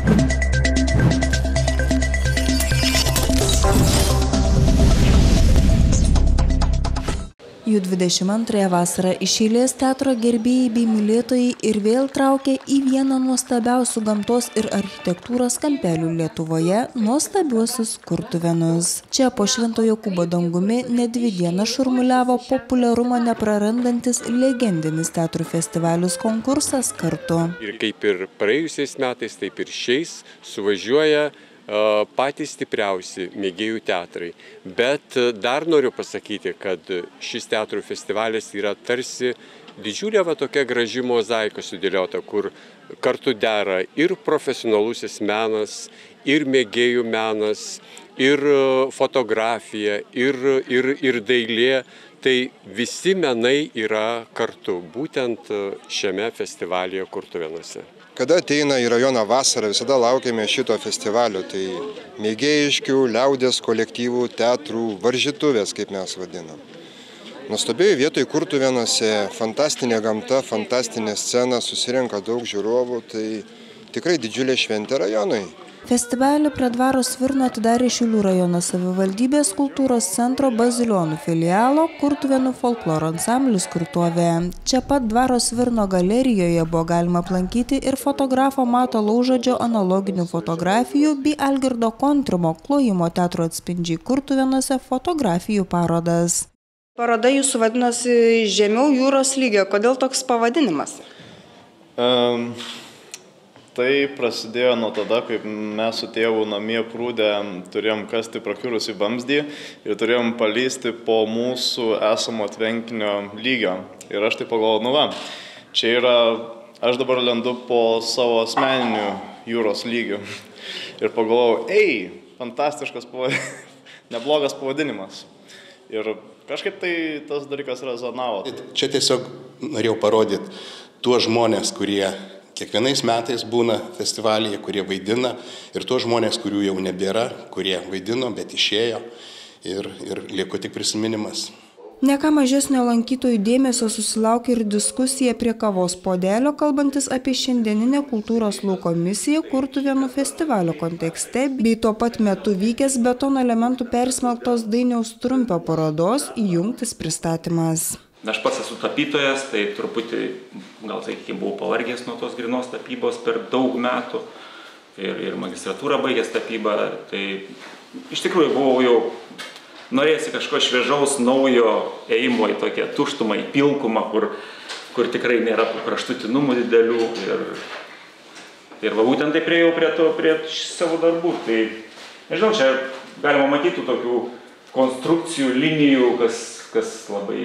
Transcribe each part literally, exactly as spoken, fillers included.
Jau dvidešimt antrąją vasarą iš eilės teatro gerbėjai bei mylėtojai ir vėl traukia į vieną nuostabiausių gamtos ir architektūros kampelių Lietuvoje – nuostabiuosius Kurtuvėnus. Čia po Švento Jokūbo dangumi net dvi dienas šurmuliavo populiarumo neprarandantis legendinis teatrų festivalis konkursas Kartu. Ir kaip ir praėjusiais metais, taip ir šiais suvažiuoja patys stipriausi mėgėjų teatrai. Bet dar noriu pasakyti, kad šis teatrų festivalis yra tarsi didžiulė va tokia graži mozaika sudėliota, kur kartu dera ir profesionalusis menas, ir mėgėjų menas, ir fotografija, ir, ir, ir dailė. Tai visi menai yra kartu, būtent šiame festivalyje Kurtuvėnuose. Kada ateina į rajoną vasarą, visada laukiame šito festivalio, tai mėgėjiškių, liaudės kolektyvų, teatrų, varžytuvės, kaip mes vadinam. Nuostabioje vietoje Kurtuvėnuose fantastinė gamta, fantastinė scena, susirenka daug žiūrovų, tai tikrai didžiulė šventė rajonui. Festivalį prie dvaro Svirno atidarė Šiaulių rajono savivaldybės kultūros centro Bazilionų filialo Kurtuvėnų folkloro ansamblis Kurtovė. Čia pat dvaro Svirno galerijoje buvo galima aplankyti ir fotografo Mato Laužadžio analoginių fotografijų bei Algirdo Kontrimo Klojimo teatro atspindžiai Kurtuvėnuose fotografijų parodas. Paroda jūsų vadinosi Žemiau jūros lygio. Kodėl toks pavadinimas? Um. Tai prasidėjo nuo tada, kaip mes su tėvu namie prūdę turėjom kasti prakiurusį vamzdį ir turėjom palysti po mūsų esamo tvenkinio lygio. Ir aš tai pagalvojau, nu va, čia yra, aš dabar lendu po savo asmeniniu jūros lygiu. Ir pagalvojau, ei, fantastiškas, neblogas pavadinimas. Ir kažkaip tai tas dalykas rezonavo. Čia tiesiog norėjau parodyti tuos žmonės, kurie kiekvienais metais būna festivalyje, kurie vaidina, ir tuos žmonės, kurių jau nebėra, kurie vaidino, bet išėjo ir, ir lieko tik prisiminimas. Ne ką mažesnio lankytojų dėmesio susilaukė ir diskusija prie kavos puodelio, kalbantis apie šiandieninę kultūros lauko misiją Kurtuvėnų festivalio kontekste, bei tuo pat metu vykęs betono elementų persmelktos Dainiaus Trumpio parodos Įjungtis pristatymas. Aš pats esu tapytojas, tai truputį, gal sakykime, buvau pavargęs nuo tos grynos tapybos per daug metų ir, ir magistratūrą baigęs tapybą, tai iš tikrųjų buvau jau norėjusi kažko šviežaus, naujo ėjimo į tokią tuštumą, į pilkumą, kur, kur tikrai nėra kraštutinumų didelių ir, ir va būtent tai priejau prie, to, prie savo darbų. Tai, nežinau, čia galima matyti tokių konstrukcijų, linijų, kas, kas labai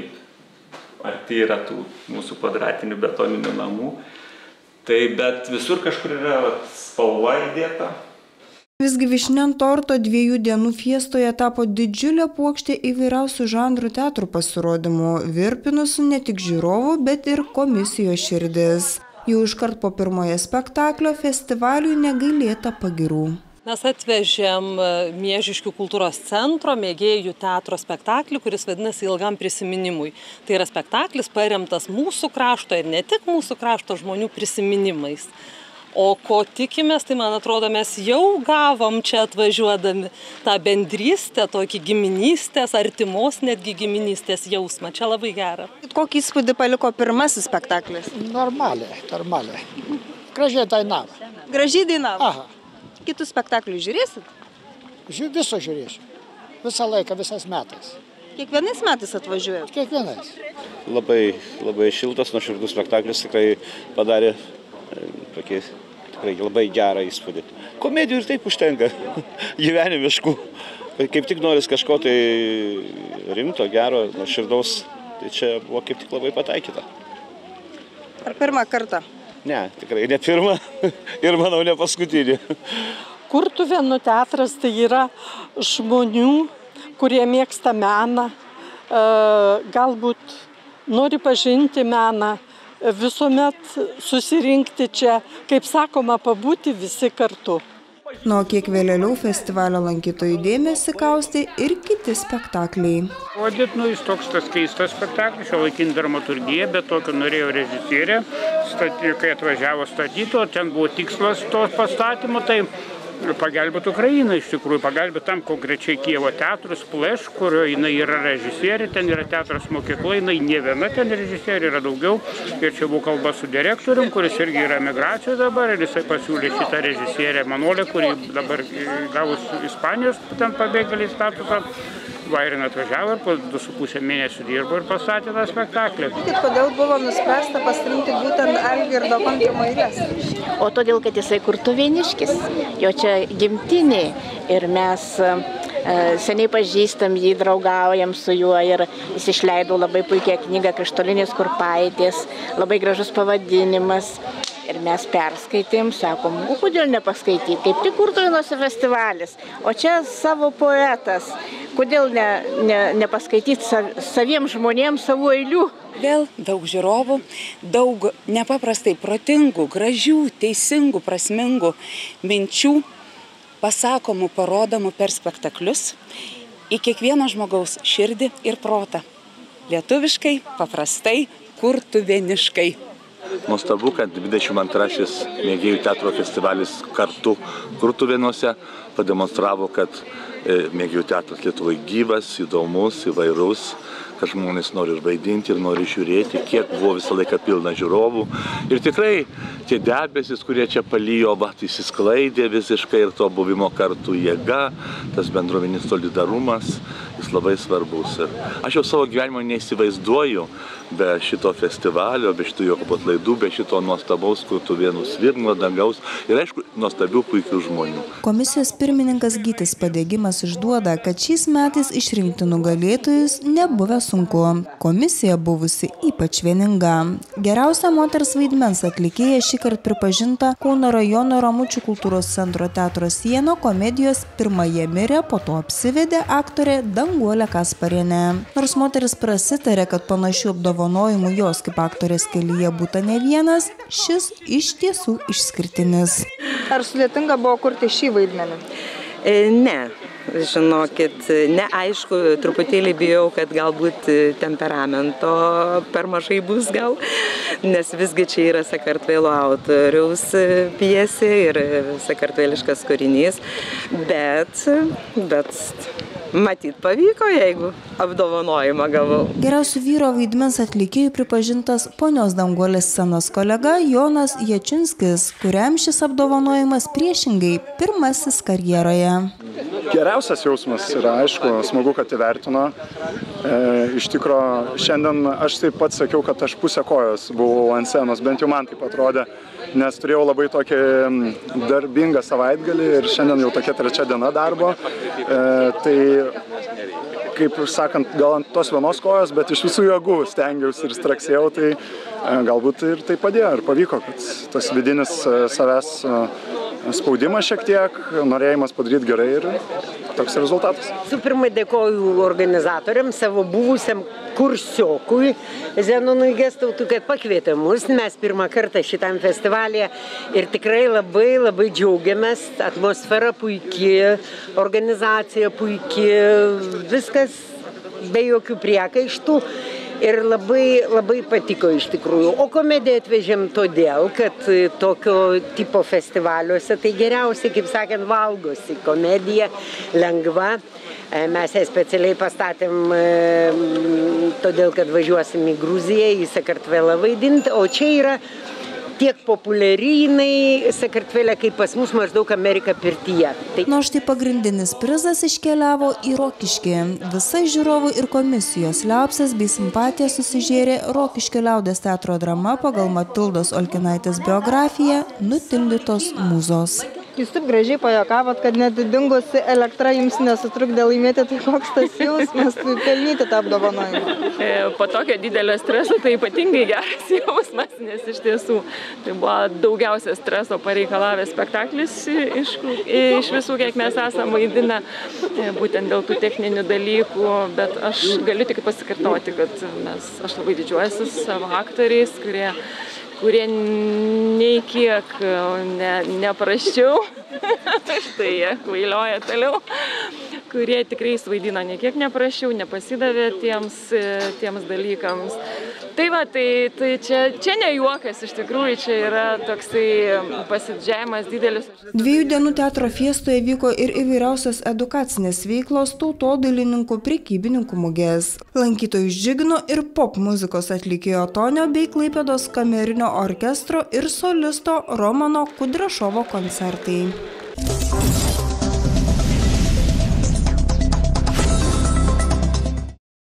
arti yra tų mūsų kvadratinių betoninių namų. Tai bet visur kažkur yra spalva įdėta. Visgi vyšnia ant torto dviejų dienų fiestoje tapo didžiulė puokštė įvairiausių žanrų teatrų pasirodymų, virpinusių ne tik žiūrovų, bet ir komisijos širdis. Jau iškart po pirmojo spektaklio festivaliui negailėta pagyrų. Mes atvežėm Miežiškių kultūros centro mėgėjų teatro spektaklį, kuris vadinasi Ilgam prisiminimui. Tai yra spektaklis paremtas mūsų krašto ir ne tik mūsų krašto žmonių prisiminimais. O ko tikimės, tai man atrodo, mes jau gavom čia atvažiuodami tą bendrystę, tokį giminystės, artimos netgi giminystės jausmą. Čia labai gera. Kokį įspūdį paliko pirmasis spektaklis? Normaliai, normaliai. Gražiai dainavo. Gražiai dainavo? Aha. Kitų spektaklių žiūrėsit? Ži, viso žiūrėsiu. Visą laiką, visais metais. Kiekvienais metais atvažiuojat? Kiekvienais. Labai, labai šiltas, nuoširdus spektaklis tikrai padarė tokį, tikrai labai gerą įspūdį. Komedijų ir taip užtenka, gyvenimiškų. Kaip tik noris kažko tai rimto, gero, nuoširdaus, tai čia buvo kaip tik labai pataikyta. Ar pirmą kartą? Ne, tikrai ne pirmą ir manau ne paskutinį. Kurtuvėnų teatras tai yra žmonių, kurie mėgsta meną, galbūt nori pažinti meną, visuomet susirinkti čia, kaip sakoma, pabūti visi kartu. Nuo kiek vėliau festivalio lankytojų dėmesį kaustė ir kiti spektakliai. Vadit, nu, jis toks tas keistas spektaklis, šiuolaikinė dramaturgija, bet tokio norėjo režisierė, kai atvažiavo statyti, o ten buvo tikslas to pastatymo, tai pagelbėti Ukrainą, iš tikrųjų, pagelbėti tam konkrečiai Kijevo teatrus Pleš, kurio jinai yra režisierė, ten yra teatras mokykla, jinai ne viena ten režisierė, yra daugiau. Ir čia buvo kalba su direktorium, kuris irgi yra emigracijoje dabar, ir jisai pasiūlė šitą režisierę Manolę, kuri dabar gavus Ispanijos ten pabėgėlį statusą. Vairina atvažiavo ir po du su pusę mėnesių dirbo ir pastatė tą spektaklį. Kodėl buvo nuspręsta pasirinkti būtent Algirdo Kontrimo eiles? O todėl, kad jisai kurtuvėniškis, jo čia gimtinė ir mes e, seniai pažįstam jį, draugaujam su juo ir jis išleido labai puikią knygą Krištolinės kurpaitės, labai gražus pavadinimas. Ir mes perskaitėm, sakom, o kodėl nepaskaityti, kaip tik Kurtuvėnuose festivalis, o čia savo poetas, kodėl ne, ne, nepaskaityti sav, saviems žmonėms savo eilių. Vėl daug žiūrovų, daug nepaprastai protingų, gražių, teisingų, prasmingų minčių, pasakomų, parodomų per spektaklius į kiekvieno žmogaus širdį ir protą. Lietuviškai, paprastai, kurtuvėniškai. Nuostabu, kad dvidešimt antrasis mėgėjų teatro festivalis kartu Kurtuvėnuose pademonstravo, kad mėgėjų teatras Lietuvoje gyvas, įdomus, įvairus, kad žmonės nori ir vaidinti, ir nori žiūrėti, kiek buvo visą laiką pilna žiūrovų. Ir tikrai tie debesis, kurie čia palijo, vat, įsisklaidė visiškai ir to buvimo kartu jėga, tas bendruomeninis solidarumas, jis labai svarbus. Ir aš jau savo gyvenimo neįsivaizduoju be šito festivalio, be šitų Jokūbo atlaidų, be šito nuostabaus Kurtuvėnų svirno dangaus ir, aišku, nuostabių puikių žmonių. Komisijos pirmininkas Gytis Padegimas išduoda, kad šiais metais išrinkti nugalėtojus nebuvę sunku. Komisija buvusi ypač vieninga. Geriausia moters vaidmens atlikėja šįkart pripažinta Kauno rajono Ramučių kultūros centro teatro Siena komedijos Pirmąjie mirė, po to apsivedė aktorė Danguolė Kasparienė. Nors moteris prasitarė, kad panašių apdovanojimų jos kaip aktorės kelyje būta ne vienas, šis iš tiesų išskirtinis. Ar sudėtinga buvo kurti šį vaidmenį? Ne, žinokit, neaišku, truputėlį bijau, kad galbūt temperamento per mažai bus gal, nes visgi čia yra Sakartvelo autoriaus pjesė ir sakartveliškas kūrinys, bet, bet matyt pavyko, jeigu apdovanojimą gavau. Geriausių vyro vaidmens atlikėjų pripažintas ponios Danguolės scenos kolega Jonas Jačinskis, kuriam šis apdovanojimas priešingai pirmasis karjeroje. Geriausias jausmas yra, aišku, smagu, kad įvertino. E, iš tikro, šiandien aš taip pat sakiau, kad aš pusę kojos buvau ant scenos, bent jau man taip atrodė, nes turėjau labai tokį darbingą savaitgalį ir šiandien jau tokia trečia diena darbo. E, tai, kaip sakant, gal ant tos vienos kojos, bet iš visų jėgų stengiausi ir straksėjau, tai e, galbūt ir tai padėjo, ir pavyko, kad tas vidinis savęs spaudimas šiek tiek, norėjimas padaryti gerai ir toks rezultatas. Su pirma dėkoju organizatoriams, savo buvusiam kursiokui Zenonui Gestautui, kad pakvietė mus. Mes pirmą kartą šitam festivalyje ir tikrai labai labai džiaugiamės. Atmosfera puikiai, organizacija puikiai, viskas be jokių priekaištų. Ir labai, labai patiko iš tikrųjų. O komediją atvežėm todėl, kad tokio tipo festivaliuose tai geriausiai, kaip sakant, valgosi. Komedija lengva. Mes ją specialiai pastatėm todėl, kad važiuosim į Gruziją, į Sakartvelą vaidinti. O čia yra tiek populiari jinai Sakartvele, kaip pas mus maždaug Amerika pirtyje. Tai... Nors tai pagrindinis prizas iškeliavo į Rokiškį. Visa žiūrovų ir komisijos liaupsės bei simpatija susižėrė Rokiškio liaudies teatro drama pagal Matildos Olkinaitės biografiją Nutildytos mūzos. Jūs taip gražiai pajuokavot, kad net dingusi elektra jums nesutrukdė laimėti, tai koks tas jausmas pelnyti tą apdovanojimą? Po tokio didelio streso tai ypatingai geras jausmas, nes iš tiesų tai buvo daugiausia streso pareikalavęs spektaklis iš, iš visų, kiek mes esame vaidinę, būtent dėl tų techninių dalykų, bet aš galiu tik pasikartoti, kad mes, aš labai didžiuojuosi savo aktoriais, kurie kurie nei kiek ne, neprasčiau, štai jie kvailioja toliau, kurie tikrai suvaidino ne kiek neprašiau, nepasidavė tiems, tiems dalykams. Tai va, tai, tai čia, čia ne juokas, iš tikrųjų, čia yra toksai pasidžiavimas didelis. Dviejų dienų teatro fiestoje vyko ir įvairiausios edukacinės veiklos, tautodailininkų, prekybininkų mugės. Lankytojus džiugino ir pop muzikos atlikėjo Tonio bei Klaipėdos kamerinio orkestro ir solisto Romano Kudrašovo koncertai.